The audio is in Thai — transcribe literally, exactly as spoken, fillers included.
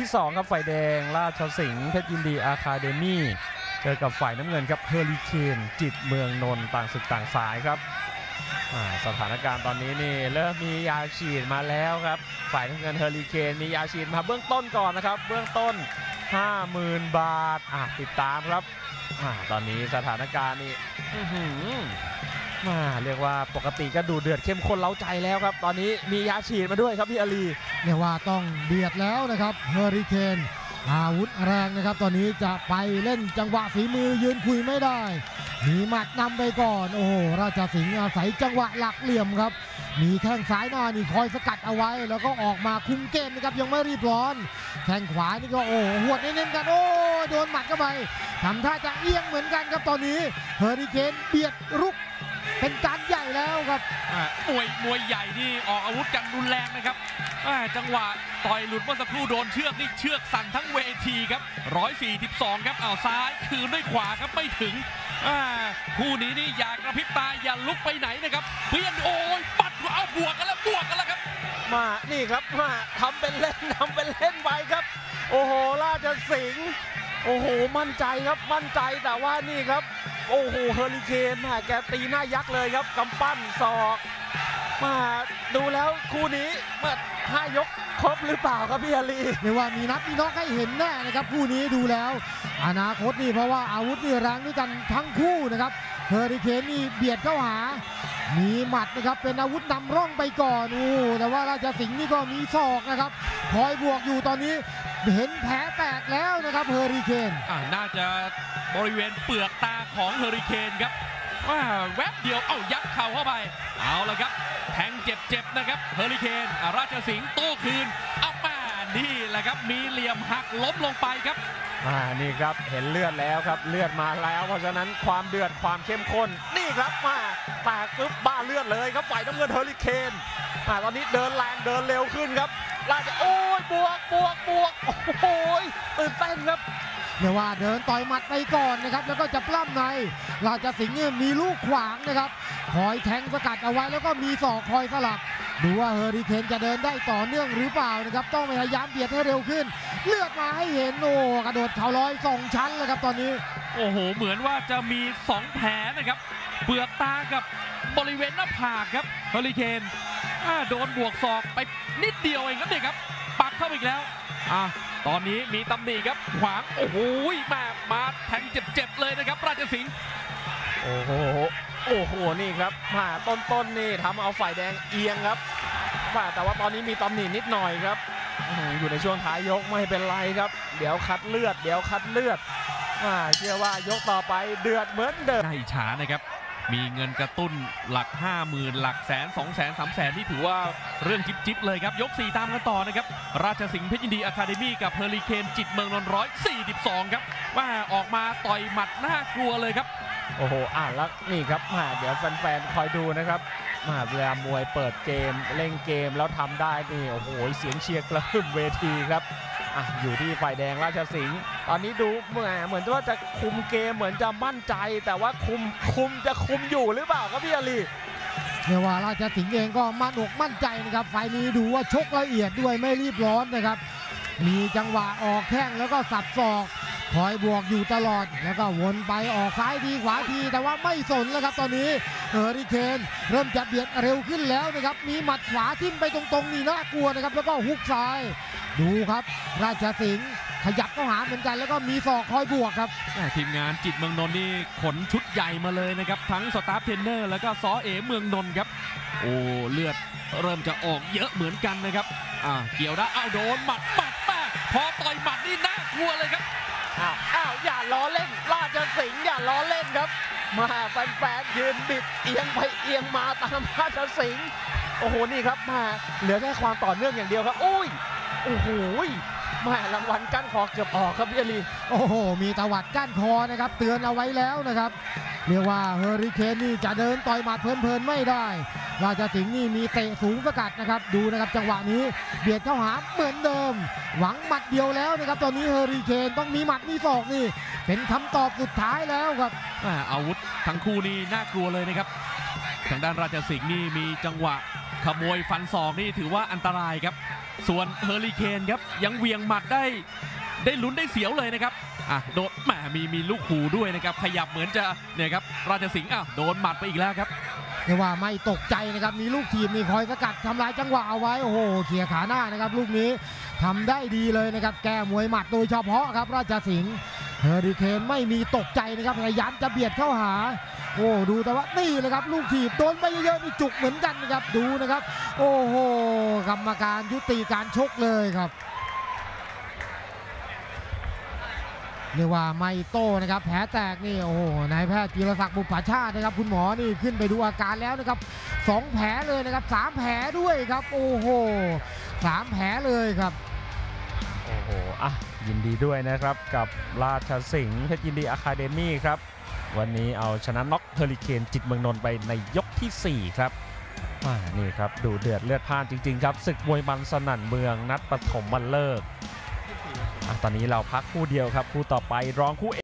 ที่สองครับฝ่ายแดงราชสิงห์เพชรยินดีอะคาเดมี่เจอกับฝ่ายน้ำเงินครับเฮอริเคนจิตเมืองนนท์ต่างศึกต่างสายครับสถานการณ์ตอนนี้นี่เริ่มมียาฉีดมาแล้วครับฝ่ายน้ำเงินเฮอริเคนมียาฉีดมาเบื้องต้นก่อนนะครับเบื้องต้น ห้าหมื่น บาทติดตามครับตอนนี้สถานการณ์นี่มาเรียกว่าปกติก็ดูเดือดเข้มข้นเล้าใจแล้วครับตอนนี้มียาฉีดมาด้วยครับพี่อาลีเรียกว่าต้องเบียดแล้วนะครับเฮอริเคนอาวุธแรงนะครับตอนนี้จะไปเล่นจังหวะฝีมือยืนคุยไม่ได้มีหมัดนำไปก่อนโอ้โหราชสิงห์อาศัยจังหวะหลักเหลี่ยมครับมีแข้งซ้ายหน้านี่คอยสกัดเอาไว้แล้วก็ออกมาคุมเกมนะครับยังไม่รีบร้อนแข้งขวานี่ก็โอ้หวดเน้นๆกันโอ้โดนหมัดเข้าไปทำท่าจะเอียงเหมือนกันครับตอนนี้เฮอริเคนเบียดรุกเป็นการใหญ่แล้วครับมวยมวยใหญ่นี่ออกอาวุธกันรุนแรงนะครับจังหวะต่อยหลุดเมื่อสักครู่โดนเชือกนี่เชือกสั่นทั้งเวทีครับหนึ่งร้อยสี่สิบสองครับเอาซ้ายคืนด้วยขวาครับไม่ถึงคู่นี้นี่อย่ากระพริบตาอย่าลุกไปไหนนะครับเพี้ยนโอ้ยปัดเอาบวกกันแล้วบวกกันแล้วครับมานี่ครับมาทำเป็นเล่นทำเป็นเล่นไปครับโอ้โหราชสิงห์โอ้โหมั่นใจครับมั่นใจแต่ว่านี่ครับโอ้โหเฮอริเคนมาแกตีหน้ายักษ์เลยครับกำปั้นศอกมาดูแล้วคู่นี้เมื่อห้ายกครบหรือเปล่าครับพี่อาลีเรียกว่ามีนับมีน็อกให้เห็นแน่นะครับคู่นี้ดูแล้วอนาคตนี่เพราะว่าอาวุธนี่แรงด้วยกันทั้งคู่นะครับเฮอริเคนนี่เบียดเข้าหามีหมัดนะครับเป็นอาวุธนำร่องไปก่อนโอ้แต่ว่าราชสิงห์นี่ก็มีศอกนะครับคอยบวกอยู่ตอนนี้เห็นแผลแตกแล้วนะครับเฮอริเคนน่าจะบริเวณเปลือกตาของเฮอริเคนครับว่าแวบเดียวเอ้ายัดเข่าเข้าไปเอาละครับแทงเจ็บๆนะครับเฮอริเคนราชสิงห์โต้คืนเอาแม่นี่แหละครับมีเหลี่ยมหักล้มลงไปครับอ่านี่ครับเห็นเลือดแล้วครับเลือดมาแล้วเพราะฉะนั้นความเดือดความเข้มข้นนี่ครับมาแตกปึ๊บบ้าเลือดเลยครับฝ่ายน้ำเงินเฮอริเคนอ่าตอนนี้เดินแรงเดินเร็วขึ้นครับราชโอ้ยบวกบวกบวกโอ้ยตื่นเต้นครับเรียกว่าเดินต่อยหมัดไปก่อนนะครับแล้วก็จะปล้ำในราชสิงห์มีลูกขวางนะครับคอยแทงสกัดเอาไว้แล้วก็มีศอกคอยสลับดูว่าเฮอริเคนจะเดินได้ต่อเนื่องหรือเปล่านะครับต้องพยายามเบียดให้เร็วขึ้นเลือดมาให้เห็นโอ้กระโดดเข่าลอยสองชั้นเลยครับตอนนี้โอ้โหเหมือนว่าจะมีสองแผลนะครับเปลือกตากับบริเวณหน้าผากครับเฮอริเคนโดนบวกศอกไปนิดเดียวเองครับเนี่ยครับปักเข้าอีกแล้วอ่ะตอนนี้มีตำหนิครับขวางโอ้โหมามาแทงเจ็บๆเลยนะครับราชสิงห์โอ้โหโอ้โหนี่ครับมาต้นๆนี่ทำเอาฝ่ายแดงเอียงครับแต่ว่าตอนนี้มีตำหนินิดหน่อยครับอยู่ในช่วงท้ายยกไม่เป็นไรครับเดี๋ยวคัดเลือดเดี๋ยวคัดเลือดเชื่อว่ายกต่อไปเดือดเหมือนเดิมน่าอิจฉานะครับมีเงินกระตุ้นหลักห้าหมื่นหลักแสนสองแสนสามแสนที่ถือว่าเรื่องจิ๊บๆเลยครับยกสี่ตามกันต่อนะครับราชสิงห์เพชรยินดีอะคาเดมี่กับเฮอริเคนจิตเมืองนนท์หนึ่งร้อยสี่สิบสองครับว่าออกมาต่อยหมัดน่ากลัวเลยครับโอ้โหอ่ะแล้วนี่ครับมาเดี๋ยวแฟนๆคอยดูนะครับมาเวลามวยเปิดเกมเล่นเกมแล้วทำได้นี่โอ้โหเสียงเชียร์กระหึ่มเวทีครับอ่ะอยู่ที่ฝ่ายแดงราชสิงห์ตอนนี้ดูเหมือนเหมือนว่าจะคุมเกมเหมือนจะมั่นใจแต่ว่าคุมคุมจะคุมอยู่หรือเปล่าครับพี่อาลีเรียกว่าราชสิงห์เองก็มั่นอกมั่นใจนะครับไฟนี้ดูว่าชกละเอียดด้วยไม่รีบร้อนนะครับมีจังหวะออกแข้งแล้วก็สับศอกคอยบวกอยู่ตลอดแล้วก็วนไปออกซ้ายทีขวาทีแต่ว่าไม่สนแล้วครับตอนนี้เฮอริเคนเริ่มจะเบียดเร็วขึ้นแล้วนะครับมีหมัดขวาทิ่มไปตรงๆนี่น่ากลัวนะครับแล้วก็ฮุกซ้ายดูครับราชสิงห์ขยับเข้าหาเหมือนกันแล้วก็มีศอกคอยบวกครับทีมงานจิตเมืองนนท์นี่ขนชุดใหญ่มาเลยนะครับทั้งสตาฟเทรนเนอร์แล้วก็ซอเอ๋เมืองนนท์ครับโอ้เลือดเริ่มจะออกเยอะเหมือนกันนะครับอ่าเกี่ยวได้เอาโดนหมัดหมัดมาพอต่อยหมัดนี่น่ากลัวเลยครับอ้าวอ้าวอย่าล้อเล่นราชสิงห์อย่าล้อเล่นครับมาแฟนๆยืนบิดเอียงไปเอียงมาตามราชสิงห์โอ้โหนี่ครับมาเหลือแค่ความต่อเนื่องอย่างเดียวครับโอ้ยโอ้โหแม่รางวัลก้านคอเกือบออกครับพี่อาลีโอ้โหมีตวัดก้านคอนะครับเตือนเอาไว้แล้วนะครับเรียกว่าเฮอริเคนนี่จะเดินต่อยหมัดเพลินๆไม่ได้ราชสิงห์นี่มีเตะสูงสกัดนะครับดูนะครับจังหวะนี้เบียดเข้าหาเหมือนเดิมหวังหมัดเดียวแล้วนะครับตอนนี้เฮอริเคนต้องมีหมัดมีศอกนี่เป็นคำตอบสุดท้ายแล้วครับอาวุธทั้งคู่นี่น่ากลัวเลยนะครับทางด้านราชสิงห์นี่มีจังหวะขโมยฟันศอกนี่ถือว่าอันตรายครับส่วนเฮอริเคนครับยังเวียงหมัดได้ได้ลุ้นได้เสียวเลยนะครับอ่ะโดนแหมมีมีลูกหูด้วยนะครับขยับเหมือนจะเนี่ยครับราชสิงห์อ้าวโดนหมัดไปอีกแล้วครับเรียกว่าไม่ตกใจนะครับมีลูกทีมนี่คอยสกัดทำลายจังหวะเอาไว้โอ้โหเขี่ยขาหน้านะครับลูกนี้ทำได้ดีเลยนะครับแก้มวยหมัดโดยเฉพาะครับราชสิงห์เฮอริเคนไม่มีตกใจนะครับพยายามจะเบียดเข้าหาโอ้ดูแต่ว่านี่เลยครับลูกทีบโดนไปเยอะๆนี่จุกเหมือนกันนะครับดูนะครับโอ้โหกรรมการยุติการชกเลยครับเรียกว่าไม่โต้นะครับแผลแตกนี่โอ้โหนายแพทย์จิรศักดิ์บุปผาชาตินะครับคุณหมอนี่ขึ้นไปดูอาการแล้วนะครับสองแผลเลยนะครับสามแผลด้วยครับโอ้โหสามแผลเลยครับโอ้โหอ่ะยินดีด้วยนะครับกับราชสิงห์เพชรยินดีอะคาเดมี่ครับวันนี้เอาชนะน็อกเฮอริเคนจิตเมืองนนท์ไปในยกที่สี่ครับอ่านี่ครับดูเดือดเลือดพล่านจริงๆครับศึกมวยมันสนั่นเมืองนัดปฐมวันเลิกอ่ะตอนนี้เราพักคู่เดียวครับคู่ต่อไปรองคู่